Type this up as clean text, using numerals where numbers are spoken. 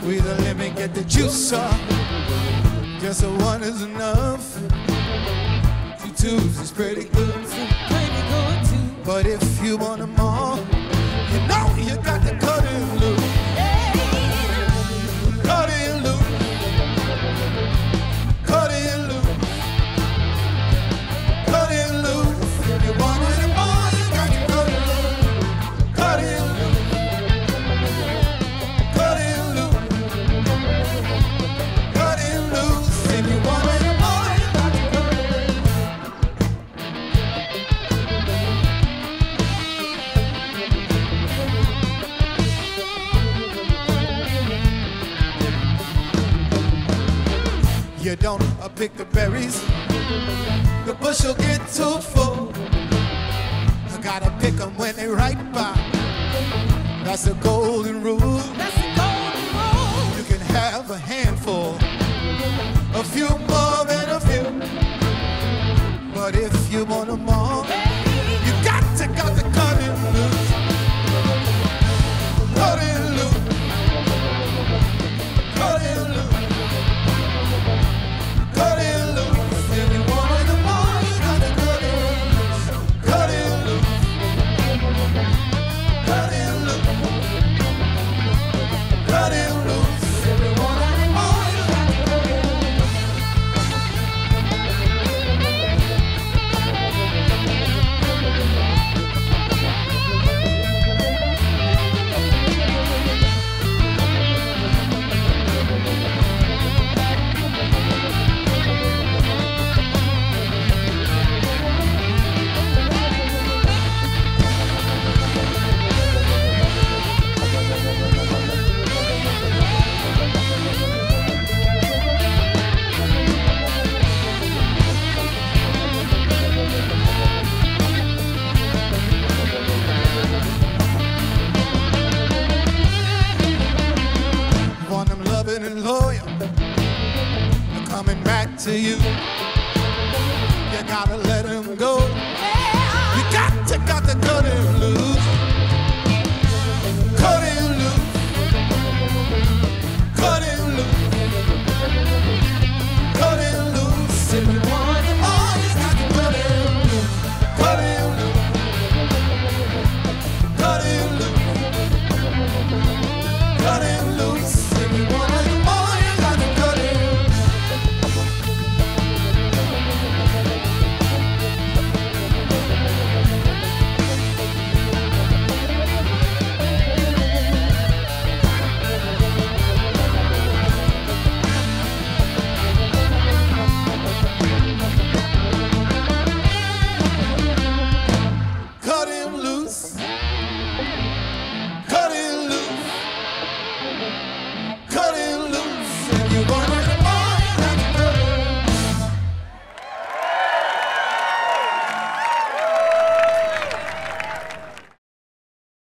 Squeeze a lemon, get the juice up. Just a one is enough. Two twos is pretty good. But if you want them all, you know you got to cut it loose. Cut it loose. Cut it loose. Cut it loose. If you want them all, you got to cut it loose. Cut it loose. Cut it loose. Cut it loose. If you want them all, you got to cut it loose. You don't pick the berries, the bush will get too full. You gotta pick them when they ripe by. That's the golden rule. That's the golden rule. You can have a handful, a few more than a few. But if you want them all, you got to cut it loose. Cut it loose. Cut it loose. Cut it loose. If you want them all, you got to cut it loose. Cut it loose. Cut it loose. Cut it loose. If you want them all, you got to cut it loose. Want them loving and loyal, they're coming back to you.